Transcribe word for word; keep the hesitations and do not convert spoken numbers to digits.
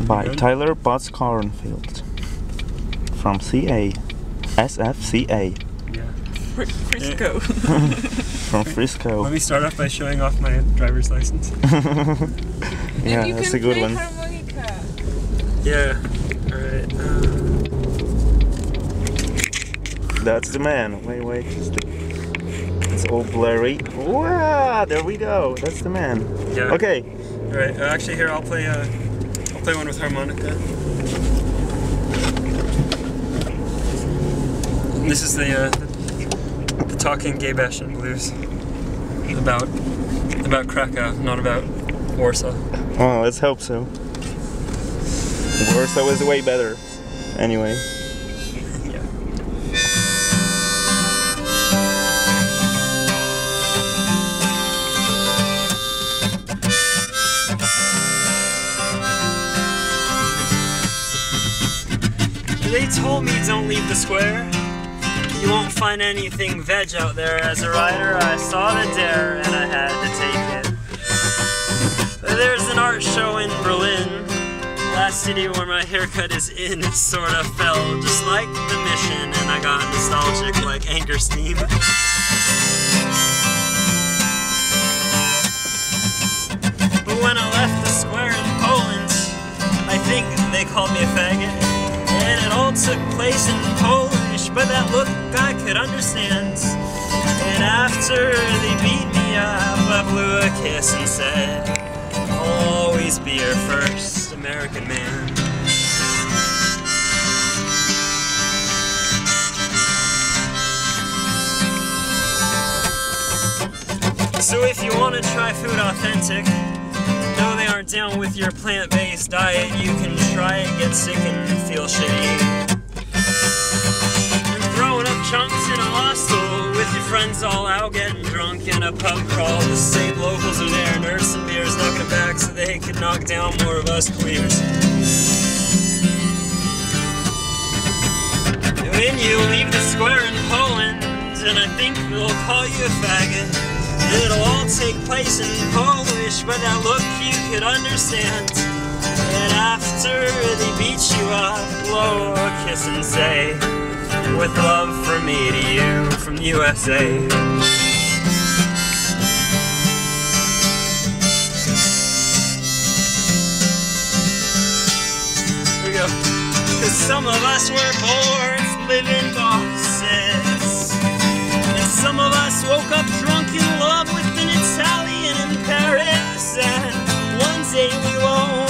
by Good. Tyler Butts Cornfield from C A, S F C A. Yeah. Fr Frisco. From Frisco. Let me start off by showing off my driver's license. Yeah, you that's can a good play one. harmonica. Yeah. Alright. Uh, That's the man. Wait, wait. It's, the, it's all blurry. Wow, there we go. That's the man. yeah. Okay. Alright. Uh, actually, here I'll play. Uh, I'll play one with harmonica. This is the uh, the, the talking gay Bashin blues about about Krakow, not about Warsaw. Oh, let's hope so. Warsaw is way better. Anyway. Yeah. They told me don't leave the square. You won't find anything veg out there. As a rider, I saw the dare and I had to take it. There's an art show in Berlin, last city where my haircut is in. It sort of fell just like the Mission, and I got nostalgic like Anchor Steam. But when I left the square in Poland, I think they called me a faggot. And it all took place in Polish, but that look I could understand. And after they beat me up, I blew a kiss and said, I'll always be your first American man. So if you want to try food authentic, no, they aren't down with your plant-based diet, you can try it, get sick and feel shitty. And throwing up chunks in a hostel with your friends all out getting drunk in a pub crawl. The same locals are there nursing beers, knocking back so they could knock down more of us queers. When you leave the square in Poland, and I think they'll call you a faggot, it'll all take place in Polish, but that look you could understand. And after they beat you up, blow a kiss and say, with love from me to you, from the U S A. Here we go. Cause some of us were born to live in boxes, and some of us woke up drunk in love with an Italian in Paris, and one day we won't